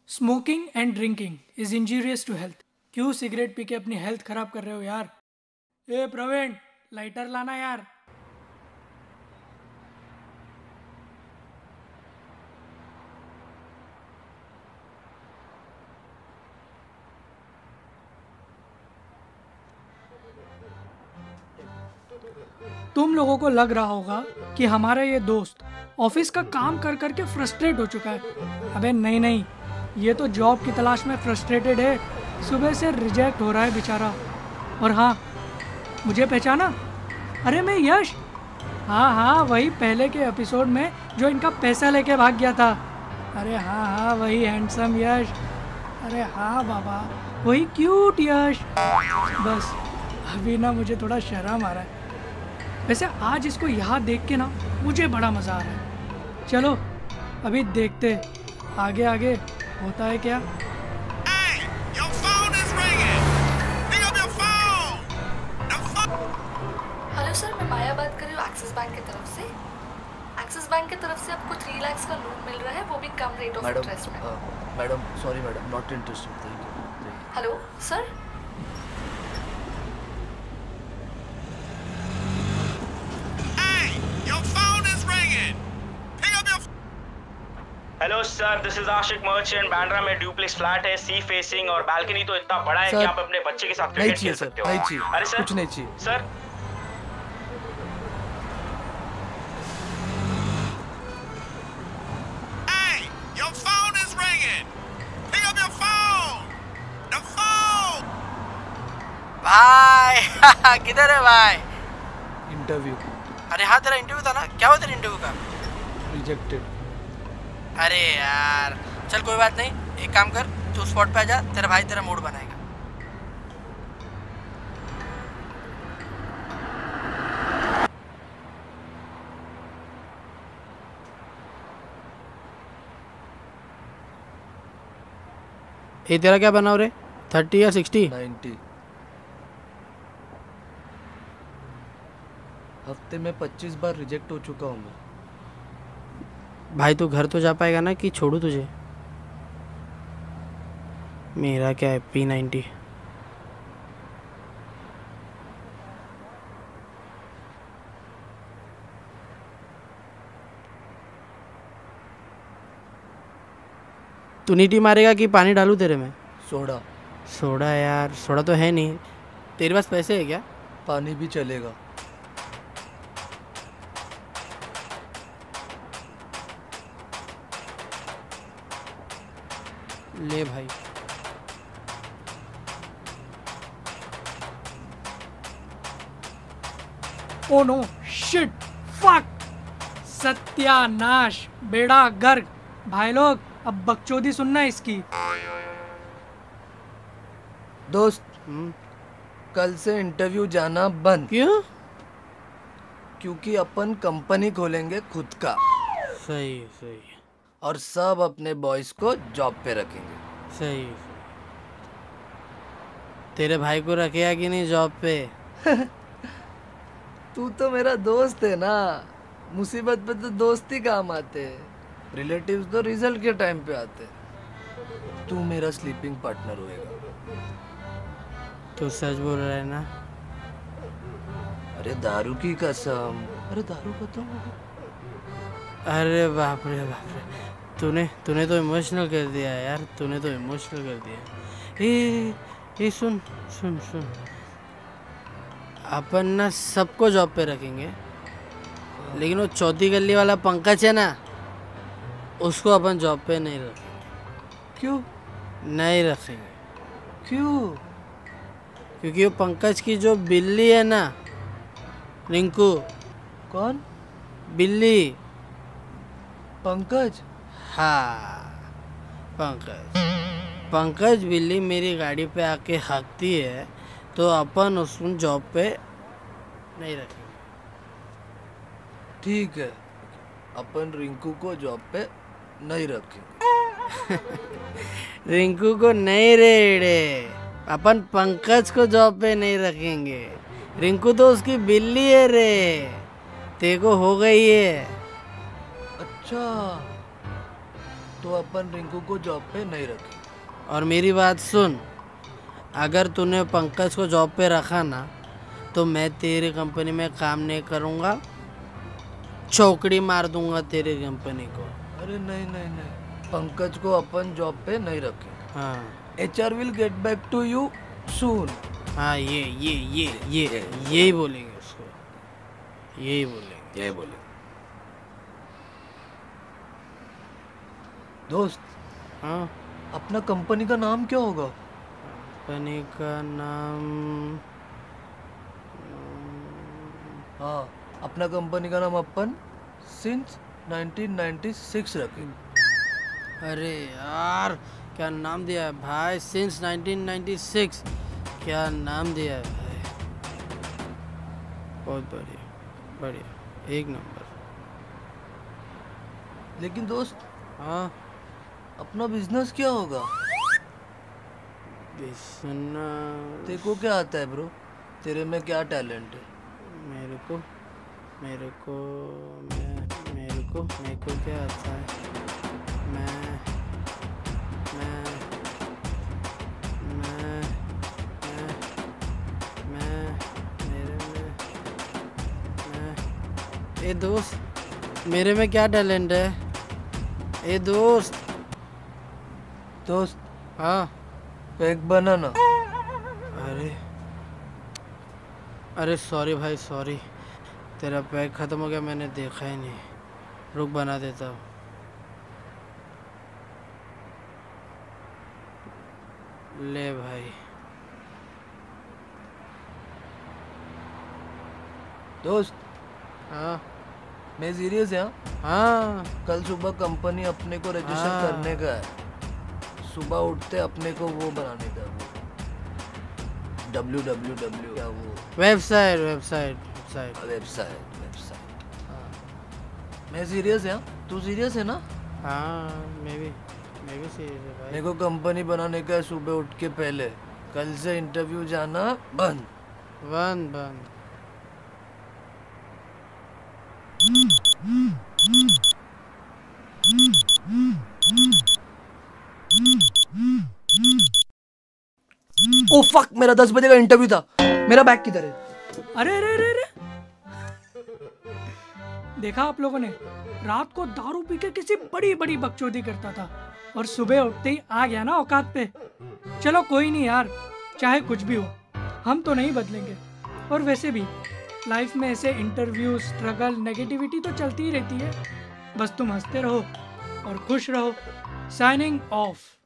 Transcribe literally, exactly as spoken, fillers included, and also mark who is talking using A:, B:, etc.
A: Smoking and drinking is injurious to health. क्यों cigarette पी के अपनी हेल्थ खराब कर रहे हो यार? ए प्रवीण, लाइटर लाना यार। तुम लोगों को लग रहा होगा कि हमारा ये दोस्त ऑफिस का काम कर करके फ्रस्ट्रेट हो चुका है। अबे नहीं नहीं, ये तो जॉब की तलाश में फ्रस्ट्रेटेड है। सुबह से रिजेक्ट हो रहा है बेचारा। और हाँ, मुझे पहचाना? अरे मैं यश। हाँ हाँ, वही पहले के एपिसोड में जो इनका पैसा लेके भाग गया था। अरे हाँ हाँ, वही हैंडसम यश। अरे हाँ बाबा, वही क्यूट यश। बस अभी ना मुझे थोड़ा शर्म आ रहा है। वैसे आज इसको यहाँ देख के ना मुझे बड़ा मज़ा आ रहा है। चलो अभी देखते आगे आगे होता है क्या।
B: Hey, your phone is ringing. Pick up your phone. The phone.
C: Hello sir, मैं माया बात कर रही हूँ एक्सिस बैंक की तरफ से। एक्सिस बैंक की तरफ से आपको थ्री लाख का लोन मिल रहा है, वो भी कम रेट ऑफ इंटरेस्ट में।
D: Madam sorry madam, not interested, thank you.
C: Hello sir,
B: Hey, your phone is ringing. Pick up your.
E: Hello sir, this is Ashiq Merchant. Bandra में ड्यूप्लेक्स फ्लैट है, सी फेसिंग, और बालकनी तो इतना बड़ा है
D: सर,
E: कि आप अपने बच्चे के साथ
D: नहीं
E: क्रिकेट
D: चाहिए
E: खेल
D: सर,
E: सकते हो।
D: नहीं चाहिए,
E: अरे सर,
D: कुछ नहीं चाहिए।
E: Sir,
B: Hey, your phone is ringing. Pick up your phone. The phone.
F: भाई किधर है भाई?
D: इंटरव्यू
F: अरे हाँ, तेरा इंटरव्यू था ना, क्या हुआ तेरे इंटरव्यू का?
D: रिजेक्टेड।
F: अरे यार चल कोई बात नहीं, एक काम कर, तू स्पॉट पे आ जा, तेरा भाई तेरा मूड बनाएगा। ये तेरा क्या बनाओ रे? थर्टी या सिक्सटी?
D: नाइन्टी। हफ्ते में पच्चीस बार रिजेक्ट हो चुका हूँ मैं।
F: भाई तू घर तो जा पाएगा ना कि छोड़ू तुझे? मेरा क्या है, पी नाइन्टी। तू नीटी मारेगा कि पानी डालूं तेरे में?
D: सोडा।
F: सोडा? यार सोडा तो है नहीं। तेरे पास पैसे है क्या?
D: पानी भी चलेगा।
F: ले भाई।
A: ओ नो, शिट, फक, सत्यानाश, बेड़ा गर्क। भाई लोग, अब बकचोदी सुनना इसकी।
D: दोस्त,
F: हम्म,
D: कल से इंटरव्यू जाना बंद,
F: क्यों?
D: क्योंकि अपन कंपनी खोलेंगे खुद का,
F: सही सही
D: और सब अपने बॉयज को जॉब पे रखेंगे।
F: सही सही। तेरे भाई को रखेगा कि नहीं जॉब पे?
D: तू तो मेरा दोस्त है ना, मुसीबत पे तो दोस्त ही काम आते हैं, रिलेटिव्स तो रिजल्ट के टाइम पे आते हैं। तू मेरा स्लीपिंग पार्टनर होएगा।
F: तू सच बोल रहा है ना?
D: अरे दारू की कसम। अरे दारू खत्म हो गई।
F: अरे बाप रे बाप रे, तूने तूने तो इमोशनल कर दिया यार, तूने तो इमोशनल कर दिया। ए ए सुन सुन सुन, अपन ना सबको जॉब पे रखेंगे, लेकिन वो चौथी गली वाला पंकज है ना, उसको अपन जॉब पे नहीं रखेंगे।
D: क्यों?
F: नहीं रखेंगे
D: क्यों?
F: क्योंकि वो पंकज की जो बिल्ली है ना, रिंकू।
D: कौन?
F: बिल्ली।
D: पंकज?
F: हाँ, पंकज। पंकज बिल्ली मेरी गाड़ी पे आके हाँकती है, तो अपन उसको जॉब पे नहीं रखेंगे।
D: ठीक है, अपन रिंकू को जॉब पे नहीं रखेंगे।
F: रिंकू को नहीं रेड़े, अपन पंकज को जॉब पे नहीं रखेंगे। रिंकू तो उसकी बिल्ली है रे, तेरे को हो गई है।
D: अच्छा, तो अपन रिंकू को जॉब पे नहीं रखे।
F: और मेरी बात सुन, अगर तूने पंकज को जॉब पे रखा ना तो मैं तेरी कंपनी में काम नहीं करूँगा, चौकड़ी मार दूंगा तेरी कंपनी को।
D: अरे नहीं नहीं नहीं, पंकज को अपन जॉब पे नहीं रखे।
F: हाँ
D: H R will get back to you soon.
F: हाँ ये ये ये ये यही बोलेंगे उसको, यही बोलेंगे
D: यही बोले। दोस्त,
F: हाँ
D: अपना कंपनी का नाम क्या होगा?
F: कंपनी का नाम,
D: हाँ, अपना कंपनी का नाम अपन सिंस नाइनटीन नाइंटी सिक्स रखेंगे।
F: अरे यार क्या नाम दिया है भाई, सिंस नाइनटीन नाइंटी सिक्स, क्या नाम दिया है भाई, बहुत बढ़िया बढ़िया, एक नंबर।
D: लेकिन दोस्त,
F: हाँ
D: अपना बिजनेस क्या होगा?
F: बिजनेस,
D: तेरे को क्या आता है ब्रो? तेरे में क्या टैलेंट है?
F: मेरे को मेरे को मैं मेरे को मेरे को क्या आता है, मैं मैं मैं मैं मैं मेरे में मैं ए दोस्त, मेरे में क्या टैलेंट है ए दोस्त?
D: दोस्त,
F: हाँ
D: पैक बना ना।
F: अरे अरे सॉरी भाई सॉरी, तेरा पैक ख़त्म हो गया, मैंने देखा ही नहीं, रुक बना देता हूँ। ले भाई।
D: दोस्त,
F: हाँ
D: मैं सीरियस है।
F: हाँ
D: कल सुबह कंपनी अपने को रजिस्टर
F: हाँ।
D: करने का है। सुबह उठते अपने को वो बनाने का, वो डब्ल्यू डब्ल्यू डब्ल्यू क्या वो
F: website website website
D: website website मैं सीरियस है। तू सीरियस है ना?
F: हाँ मैं भी मैं भी सीरियस है भाई।
D: मेरे को कंपनी बनाने का है। सुबह उठ के पहले कल से इंटरव्यू जाना बंद।
F: बंद बंद।
D: ओ फक, मेरा दस बजे का इंटरव्यू था। मेरा बैग किधर है?
A: अरे अरे अरे अरे देखा आप लोगों ने, रात को दारू पी के किसी बड़ी बड़ी बकचोदी करता था और सुबह उठते ही आ गया ना औकात पे। चलो कोई नहीं यार, चाहे कुछ भी हो हम तो नहीं बदलेंगे। और वैसे भी लाइफ में ऐसे इंटरव्यू, स्ट्रगल, नेगेटिविटी तो चलती ही रहती है। बस तुम हंसते रहो और खुश रहो। Signing of.